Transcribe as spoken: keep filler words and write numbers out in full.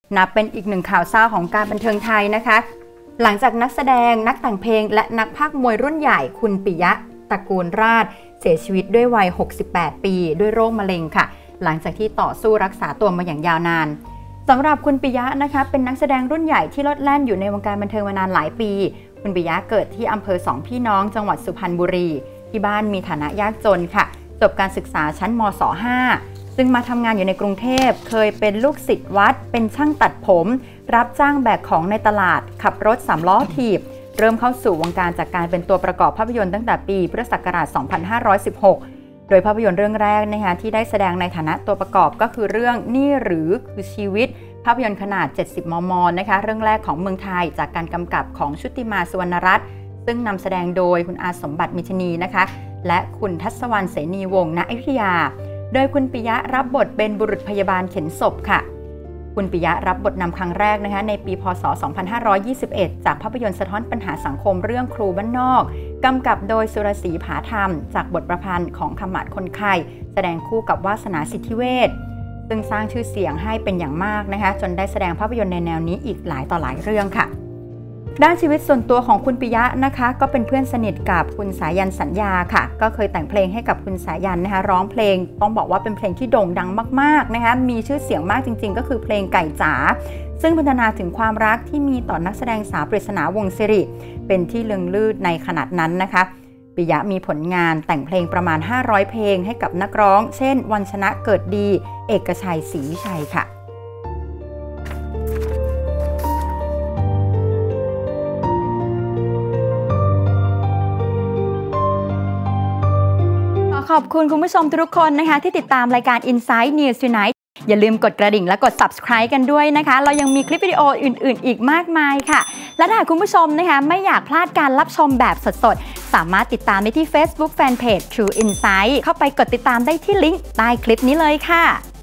นับเป็นอีกหนึ่งข่าวเศร้าของการบันเทิงไทยนะคะหลังจากนักแสดงนักแต่งเพลงและนักพากย์มวยรุ่นใหญ่คุณปิยะตระกูลราชเสียชีวิตด้วยวัยหกสิบแปดปีด้วยโรคมะเร็งค่ะหลังจากที่ต่อสู้รักษาตัวมาอย่างยาวนานสำหรับคุณปิยะนะคะเป็นนักแสดงรุ่นใหญ่ที่โลดแล่นอยู่ในวงการบันเทิงมานานหลายปีคุณปิยะเกิดที่อำเภอสองพี่น้องจังหวัดสุพรรณบุรีที่บ้านมีฐานะยากจนค่ะจบการศึกษาชั้นม ศ ห้าซึ่งมาทำงานอยู่ในกรุงเทพเคยเป็นลูกศิษย์วัดเป็นช่างตัดผมรับจ้างแบกของในตลาดขับรถสามล้อถีบเริ่มเข้าสู่วงการจากการเป็นตัวประกอบภาพยนตร์ตั้งแต่ปีพุทธศักราช สองพันห้าร้อยสิบหก โดยภาพยนตร์เรื่องแรกนะคะที่ได้แสดงในฐานะตัวประกอบก็คือเรื่องนี่หรือคือชีวิตภาพยนตร์ขนาด เจ็ดสิบ มม. นะคะเรื่องแรกของเมืองไทยจากการกำกับของชุติมาสุวรรณรัตน์ซึ่งนำแสดงโดยคุณอาสมบัติมิชนีนะคะและคุณทัศวรรณเสนีวงศ์ณอยุธยาโดยคุณปิยะรับบทเป็นบุรุษพยาบาลเข็นศพค่ะคุณปิยะรับบทนำครั้งแรกนะคะในปีพ.ศ. สองพันห้าร้อยยี่สิบเอ็ดจากภาพยนตร์สะท้อนปัญหาสังคมเรื่องครูบ้านนอกกำกับโดยสุรศรีผาธรรมจากบทประพันธ์ของขมัดคนไข้แสดงคู่กับวาสนาสิทธิเวชซึ่งสร้างชื่อเสียงให้เป็นอย่างมากนะคะจนได้แสดงภาพยนตร์ในแนวนี้อีกหลายต่อหลายเรื่องค่ะด้านชีวิตส่วนตัวของคุณปิยะนะคะก็เป็นเพื่อนสนิทกับคุณสายันสัญญาค่ะก็เคยแต่งเพลงให้กับคุณสายันนะคะร้องเพลงต้องบอกว่าเป็นเพลงที่โด่งดังมากๆนะคะมีชื่อเสียงมากจริงๆก็คือเพลงไก่จ๋าซึ่งพรรณนาถึงความรักที่มีต่อนักแสดงสาวปริศนาวงศ์สิริเป็นที่เลืองลือในขณะนั้นนะคะปิยะมีผลงานแต่งเพลงประมาณห้าร้อยเพลงให้กับนักร้องเช่นวันชนะเกิดดีเอกชัยศรีวิชัยค่ะขอบคุณคุณผู้ชมทุกคนนะคะที่ติดตามรายการ Inside News Tonight อย่าลืมกดกระดิ่งและกด Subscribe กันด้วยนะคะเรายังมีคลิปวิดีโออื่นๆอีกมากมายค่ะและถ้าคุณผู้ชมนะคะไม่อยากพลาดการรับชมแบบสดๆสามารถติดตามได้ที่ Facebook Fanpage True Insight เข้าไปกดติดตามได้ที่ลิงก์ใต้คลิปนี้เลยค่ะ